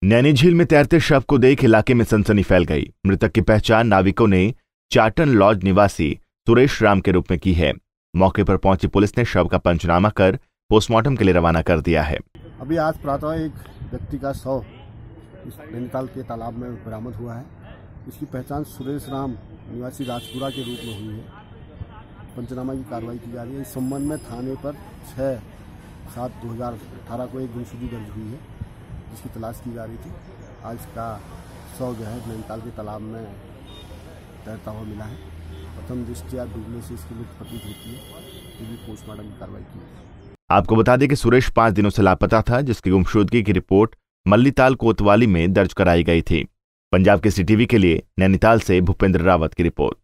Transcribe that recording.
नैनी झील में तैरते शव को देख इलाके में सनसनी फैल गई। मृतक की पहचान नाविकों ने चाटन लॉज निवासी सुरेश राम के रूप में की है। मौके पर पहुंची पुलिस ने शव का पंचनामा कर पोस्टमार्टम के लिए रवाना कर दिया है। अभी आज प्रातः एक व्यक्ति का शव इस नैनीताल के तालाब में बरामद हुआ है। इसकी पहचान सुरेश राम निवासी राजपुरा के रूप में हुई है। पंचनामा की कार्रवाई की जा रही है। इस संबंध में थाने पर 6/7/2018 को एक गुमशुदगी दर्ज हुई है, जिसकी तलाश की जा रही थी। आज का शव जो है नैनीताल के तालाब में तैरता हुआ मिला है। प्रथम दृष्टया डूबने से इसकी मृत्यु प्रतीत होती है, ये भी पोस्टमार्टम की कार्रवाई की है। आपको बता दें कि सुरेश 5 दिनों से लापता था, जिसकी गुमशुदगी की रिपोर्ट मल्लीताल कोतवाली में दर्ज कराई गई थी। पंजाब के CTV के लिए नैनीताल से भूपेंद्र रावत की रिपोर्ट।